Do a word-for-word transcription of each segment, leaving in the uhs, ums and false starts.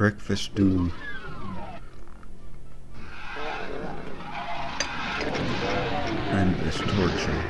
breakfast doom. Endless torture.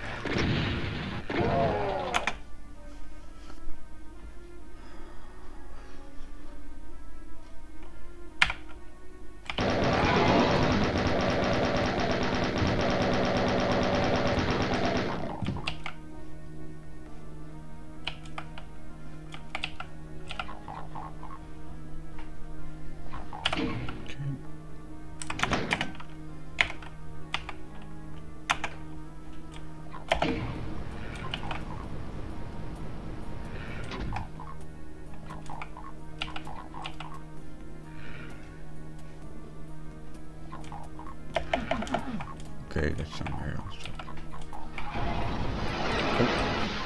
Okay, that's somewhere else. Oh.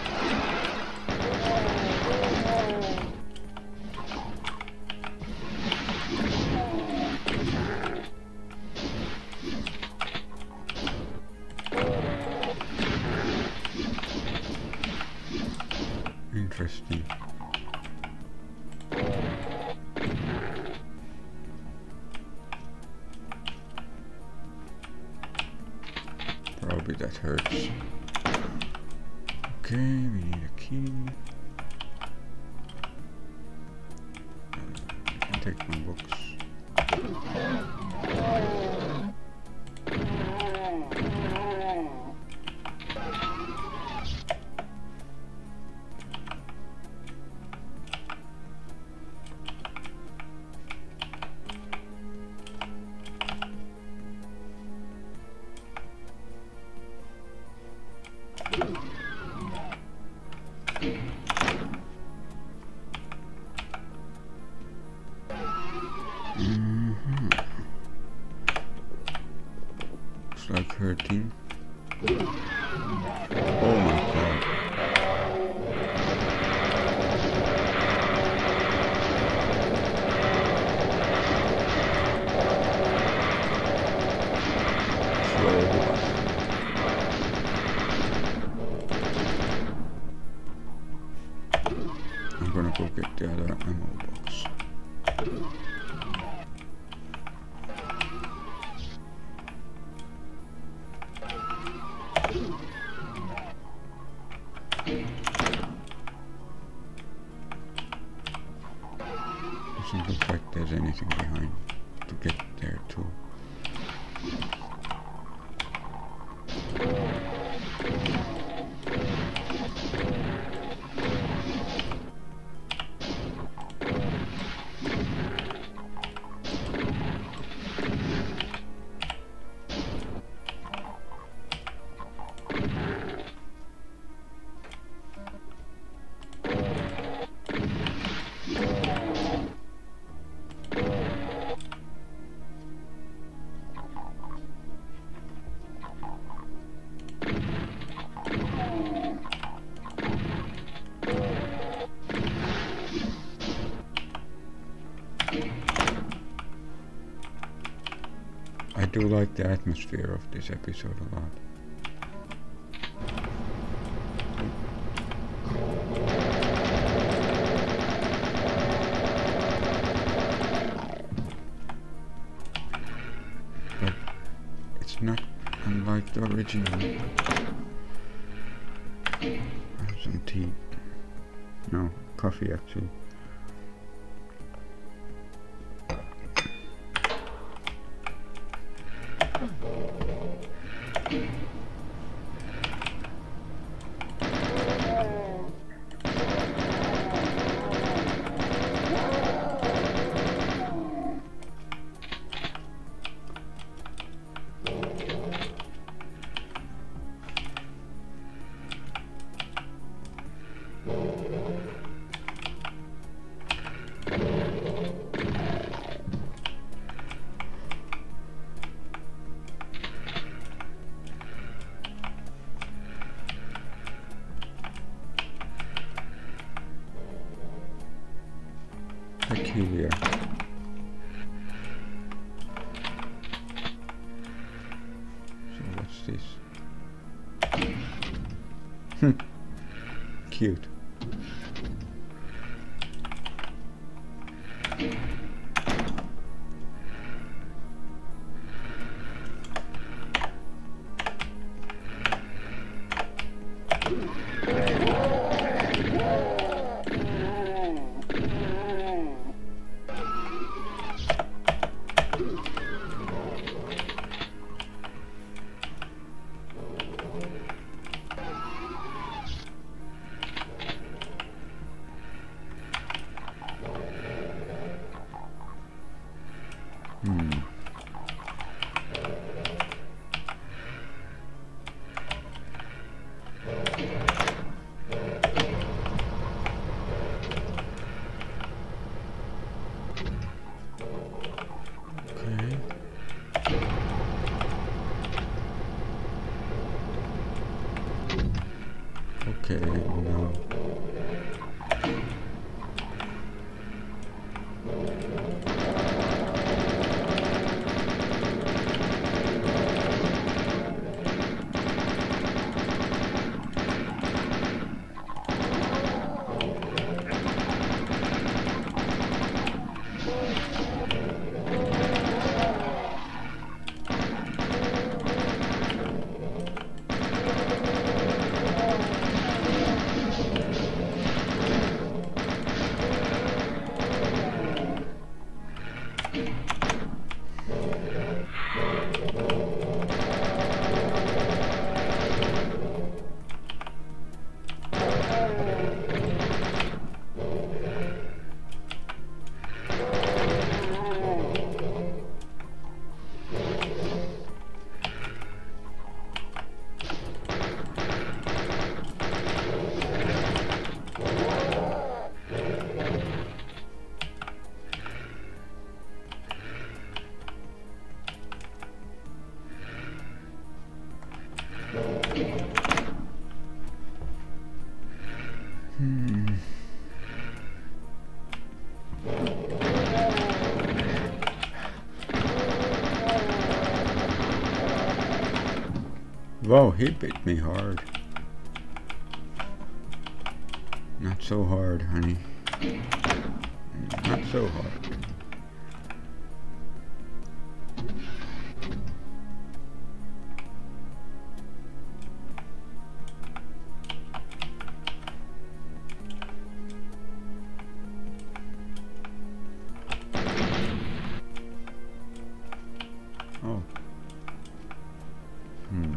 Interesting. Probably that hurts. Okay, we need a key. Uh, I can take my books. Mm-hmm. Looks like hurting. Oh my god. I'm gonna go get the other ammo box. Doesn't look like there's anything behind to get there too. I do like the atmosphere of this episode a lot. But it's not unlike the original. Have some tea. No, coffee actually. Peculiar. So what's this? Hmm. Cute. Wow, he bit me hard. Not so hard, honey. Not so hard. Oh. Hmm.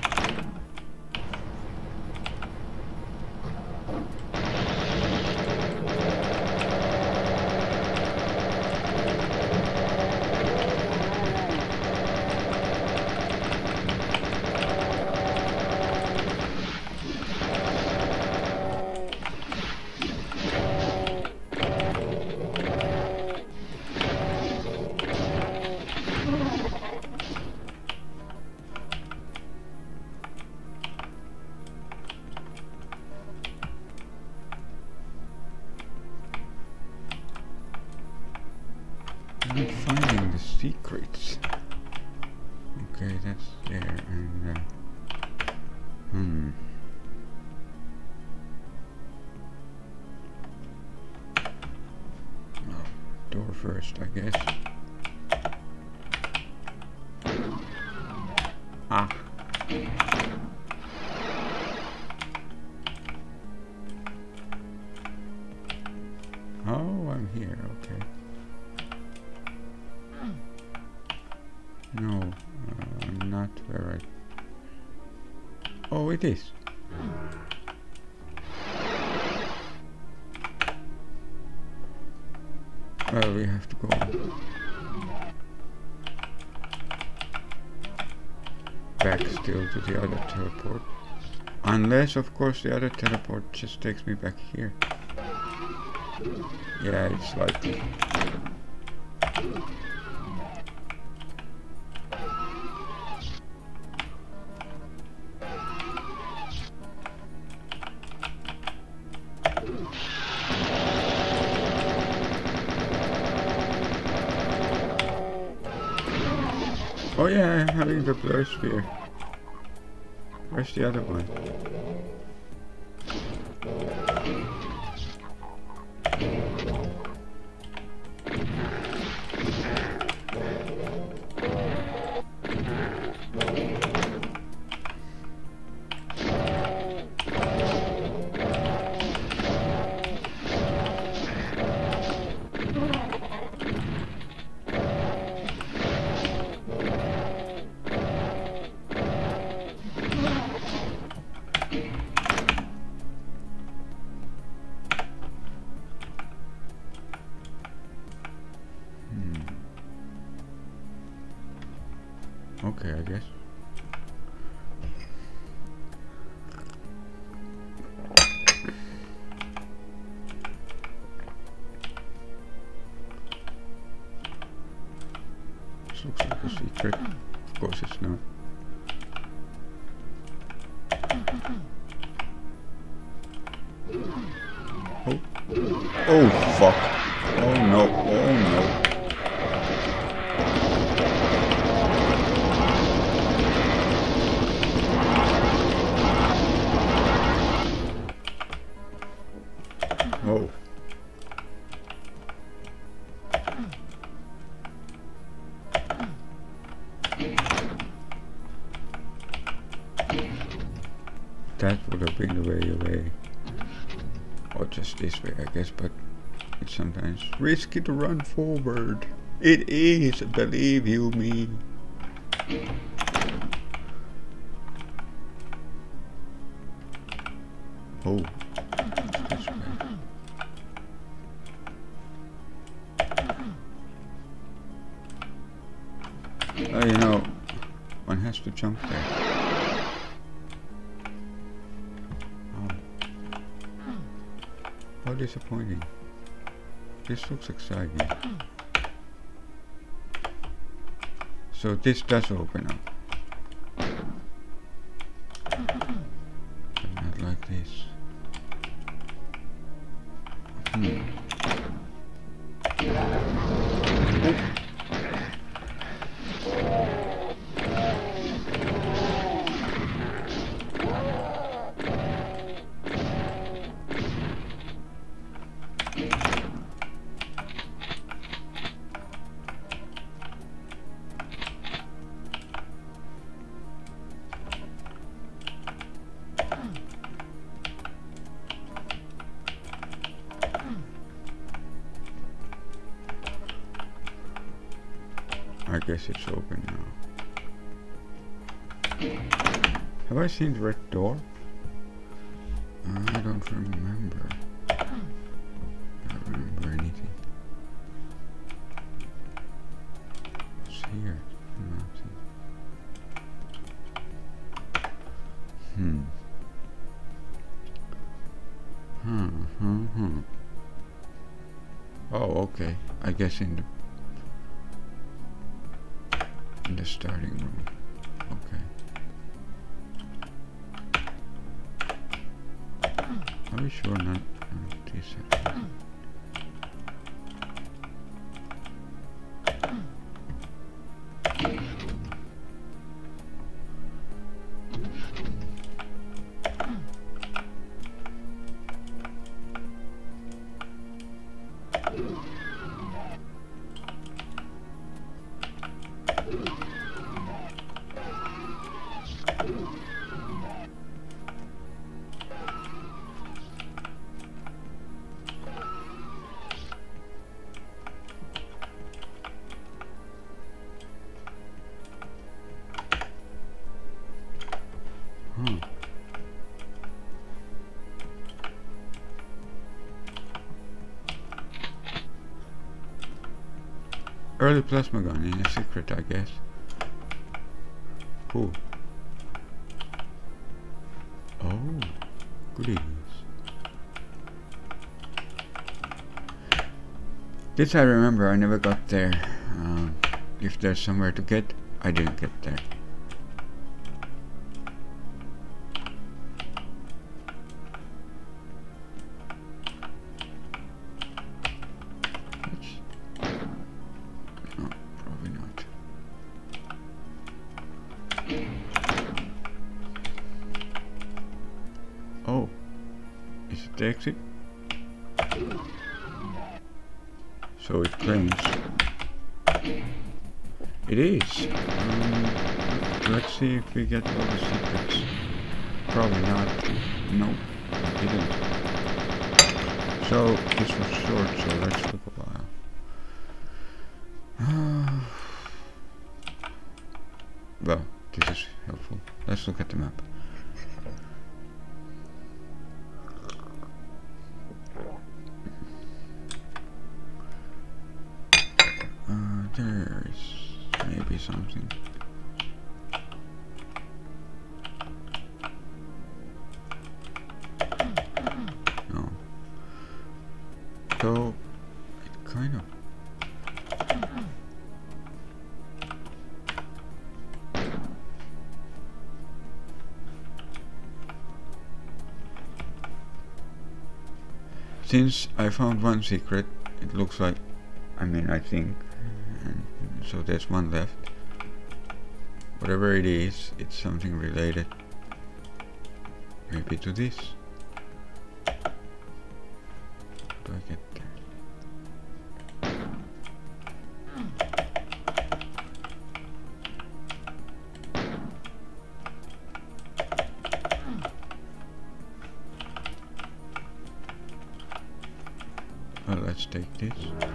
I'm not finding the secrets. Okay, that's there, and uh, hmm. Well, door first, I guess. Ah. Oh, I'm here. Okay. No, uh, I'm not where I... Oh, it is. Well, we have to go back still to the other teleport. Unless, of course, the other teleport just takes me back here. Yeah, it's likely. Oh yeah, I'm having the blur sphere. Where's the other one? Okay, I guess. This looks like a secret. Of course it's not. Oh. Oh fuck. Oh no. Oh no. Oh. That would have been the way away. Or just this way, I guess, but it's sometimes risky to run forward. It is, believe you me. Oh. This way. Oh, you know, one has to jump there. Oh. How disappointing. This looks exciting. So this does open up. But not like this. Hmm. I guess it's open now. Have I seen the red door? Uh, I don't remember. I don't remember anything. What's here? Nothing. Hmm. Hmm, hmm, hmm. Oh, okay. I guess in the in the starting room. Okay. Are we sure not? No, two seconds. Huh. Early plasma gun in a secret, I guess. Cool. Oh, goodies. This I remember, I never got there. Um, if there's somewhere to get, I didn't get there. No, probably not. Oh, is it the exit? So it claims. It is. Um, let's see if we get all the secrets. Probably not. Nope, I didn't. So this was short, so let's look a while. Uh, well, this is helpful. Let's look at the map. Uh, there is maybe something. No. So it kind of. Since I found one secret, it looks like, I mean, I think, and so there's one left. Whatever it is, it's something related, maybe to this. Do I get there? Well, let's take this.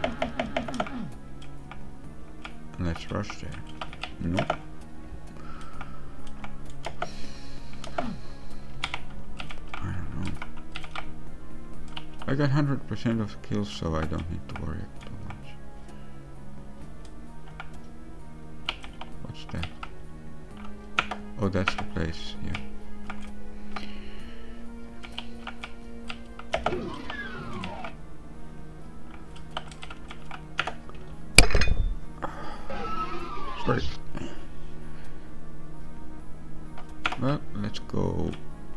Let's rush there. Nope. I don't know. I got one hundred percent of kills, so I don't need to worry too much. What's that? Oh, that's the place, yeah. Sorry. Well, let's go.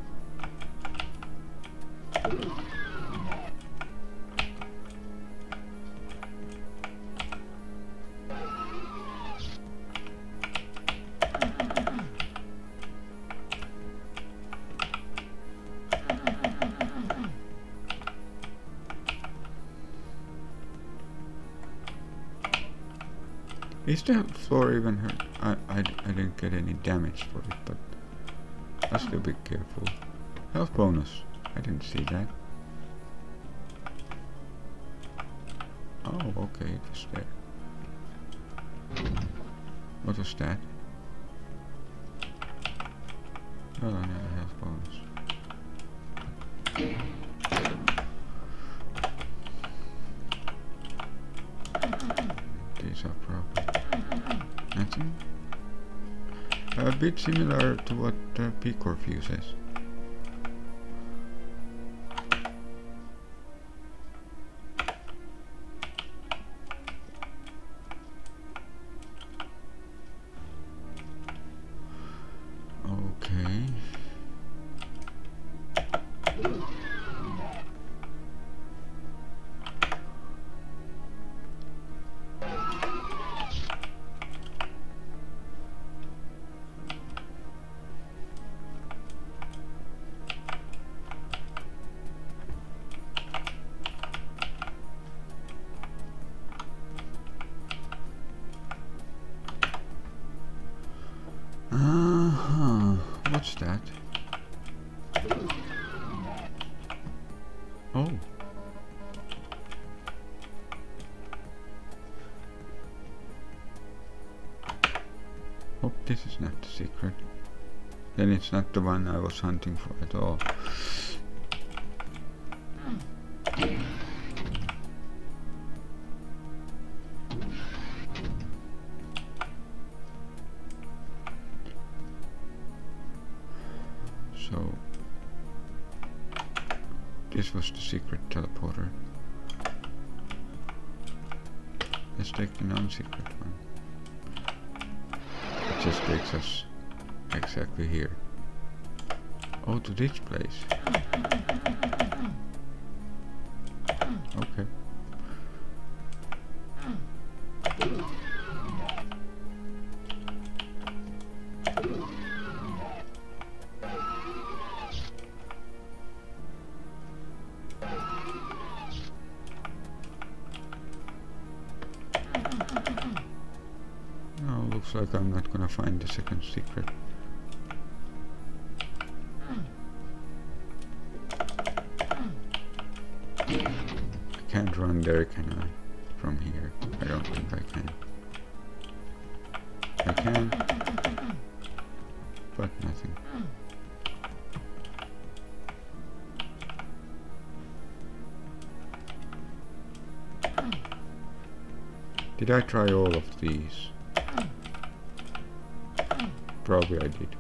Is the floor even hurt? I, I, I didn't get any damage for it, but I'll still be careful. Health bonus. I didn't see that. Oh, okay, it was there. What was that? Oh, another health bonus. These are proper. Nothing? A bit similar to what uh, P-Core View says. Okay. Uh-huh. What's that? Oh. Hope this is not the secret. Then it's not the one I was hunting for at all. So this was the secret teleporter. Let's take the non-secret one. It just takes us exactly here. Oh, to this place. Okay. No, looks like I'm not gonna find the second secret. I can't run there, can I? From here. I don't think I can. I can, but nothing. Did I try all of these? Probably I did.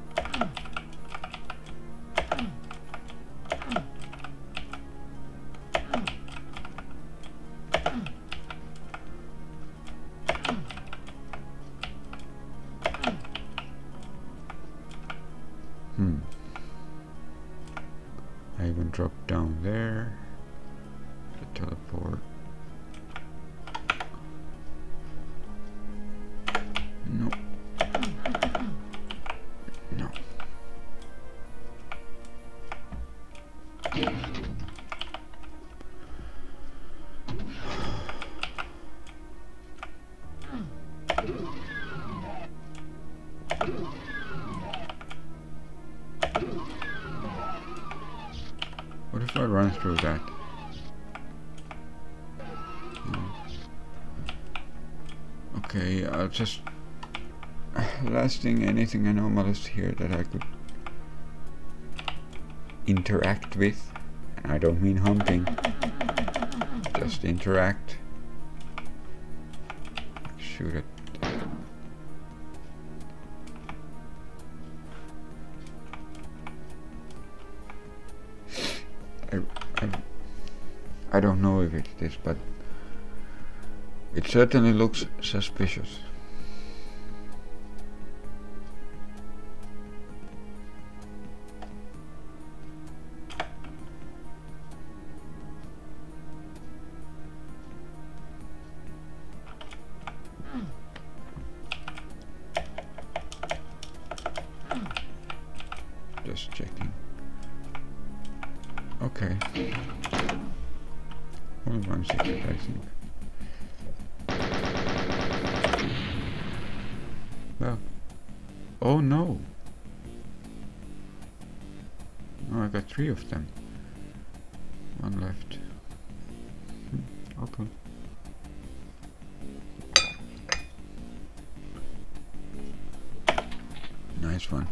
Hmm. I even dropped down there to teleport. No. No. What if I run through that? No. Okay, I'll just... Last thing, anything anomalous here that I could interact with. And I don't mean hunting. Just interact. Shoot it. I, I, I don't know if it's this, but it certainly looks suspicious. Just checking. Okay. Only one secret, I think. Well. Oh no! Oh, I got three of them. One left. Hmm, okay. Nice one.